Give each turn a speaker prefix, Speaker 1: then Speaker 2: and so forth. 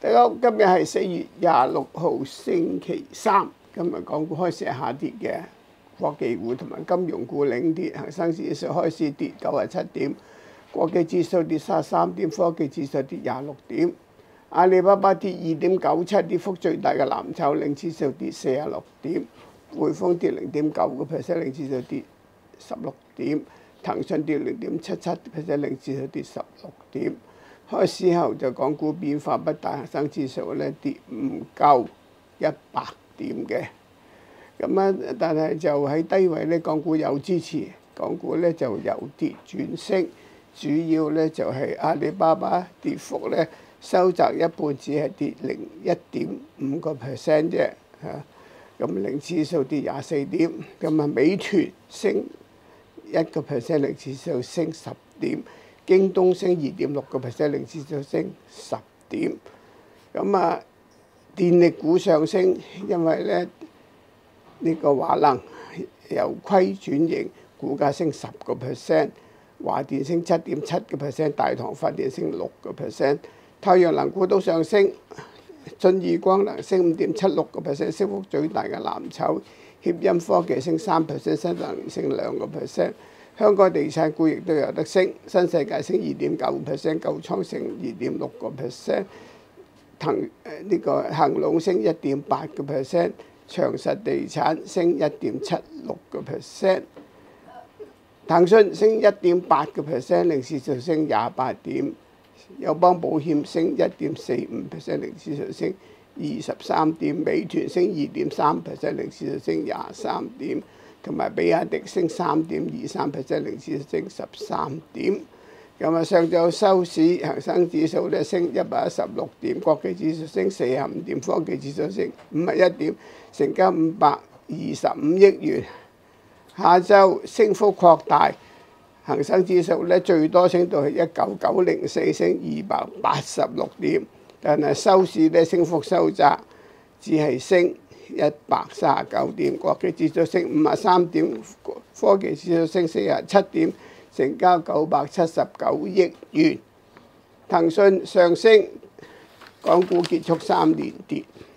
Speaker 1: 大家好，今日係4月26號星期三。今日港股開市係下跌嘅，科技股同埋金融股領跌，恒生指數開市跌97點，國際指數跌33點，科技指數跌26點。阿里巴巴跌2.97，跌幅最大嘅藍籌，領指數跌46點。匯豐跌0.9%，領指數跌16點。騰訊跌0.77%，領指數跌16點。開市後就港股變化不大，恒生指數咧跌唔夠100點嘅，但係就喺低位咧，港股有支持，港股咧就由跌轉升，主要咧就係阿里巴巴跌幅咧收窄一半，只係跌1.5%啫嚇。咁領指數跌24點，咁美團升1%，領指數升10點。京東升2.6%，領指數升10點。電力股上升，因為咧呢個華能由虧轉盈，股價升10%。華電升7.7%，大唐發電升6%。太陽能股都上升，信義光能升5.76%，升幅最大嘅藍籌。協鑫科技升3%，新能源升2%。香港地產股亦都有得升，新世界升2.9%，九倉升2.6%，恒隆升1.8%，長實地產升1.76%，騰訊升1.8%，領指數升28點，友邦保險升1.45%，領指數升23點，美團升2.3%，領指數升23點。同埋比亞迪升3.23%，領指數升13點。上晝收市，恒生指數咧升116點，國際指數升45點，科技指數升51點，成交525億元。下晝升幅擴大，恒生指數咧最多升到係19904，升286點，但係收市咧升幅收窄，只係升139點，國際指數升53點，科技指數升47點，成交979億元。騰訊上升，港股結束3連跌。